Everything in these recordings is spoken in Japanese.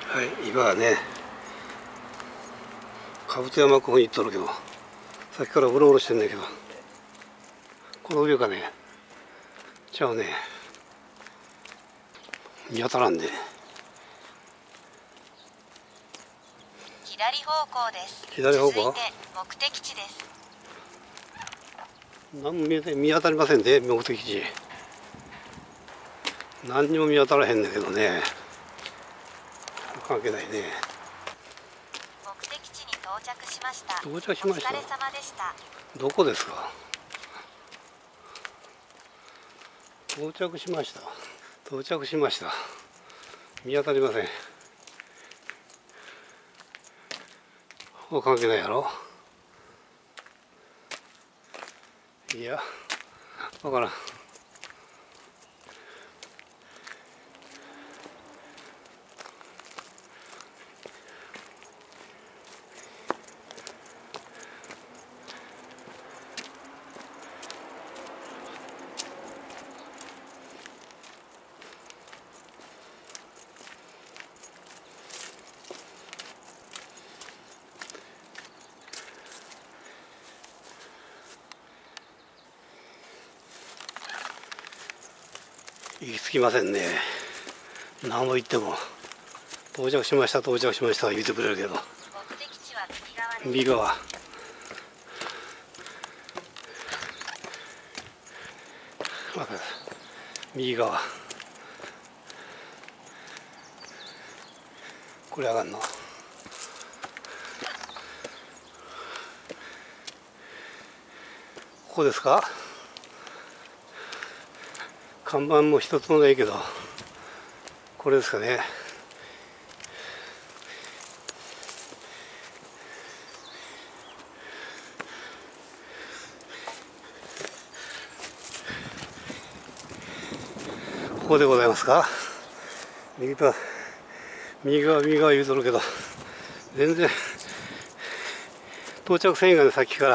はい、今はね、兜山湖に行っとるけど、さっきからうろうろしてんだけど、この上かね、ちゃうね、見当たらんで。 左方向です。 左方向？ 続いて目的地です。 何も見当たりませんで、目的地。何にも見当たらへんだけどね。関係ないね。 目的地に到着しました。 到着しました。 お疲れ様でした。 どこですか？到着しました。到着しました。見当たりません。関係ないやろ。いや、わからん。行き着きませんね。何も言っても到着しました到着しました言ってくれるけど、 目的地は右側。右側。これ上がんの。ここですか？看板も一つもないけど、これですかね。ここでございますか？右側言うとるけど、全然到着せんがね、さっきから。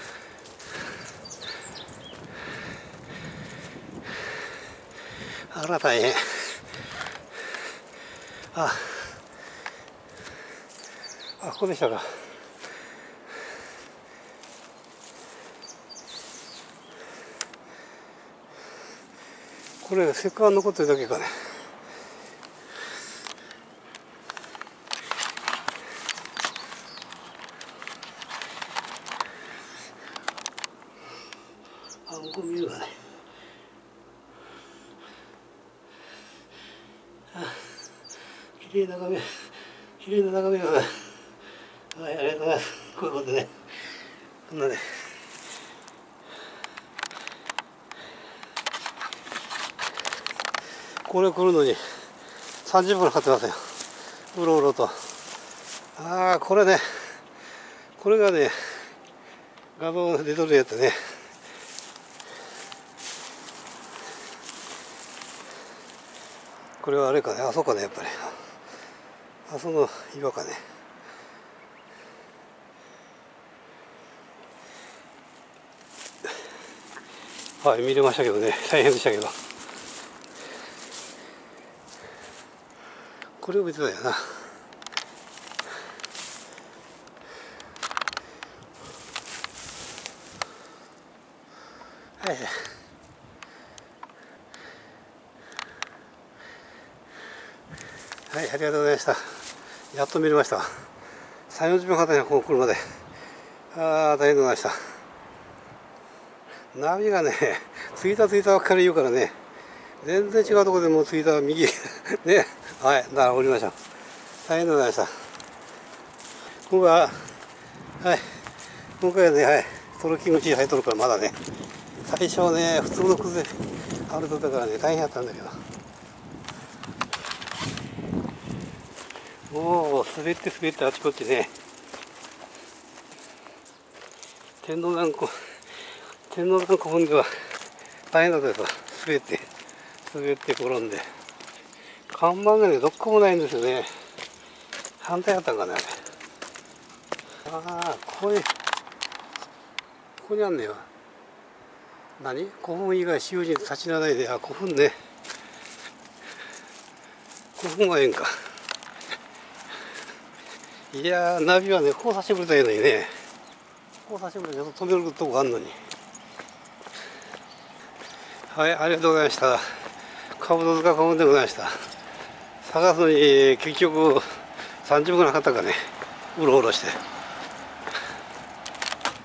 あら大変。ここでしたか。これせっかく残ってるだけかね。向こう見るわね。綺麗な眺めです。はい、ありがとうございます。こういうことでね。こんなね。これ来るのに30分かかってますよ。うろうろと。これね。これがね、画像出とるやつね。これはあれかね。そうかね、やっぱり。その岩かね。はい、見れましたけどね。大変でしたけど。これを見てたよな。はい。はい、ありがとうございました。やっと見れました。3、40分かかったね、ここ来るまで。大変でございました。ナビがね、着いたばっかり言うからね、全然違うところでもう着いた右。ね、はい、だから降りましょう。大変でございました。今回は、今回はね、トロッキング地入っとるからまだね、最初はね、普通の崩れ歩いとったからね、大変やったんだけど。もう滑ってあちこちね、天皇山古墳では大変だったですわ。滑って転んで、看板がねどこもないんですよね。反対だったんかね、あれ。ここにあんねよ。何？古墳以外私有地に立ち入らないで。古墳ね。古墳はええんか。 いやー、ナビはね、こうさせてくれたらいいのにね。こうさせてくれたらちょっと止めるとこあんのに。はい、ありがとうございました。カブト塚古墳でございました。探すのに結局30分かかったかね。うろうろして。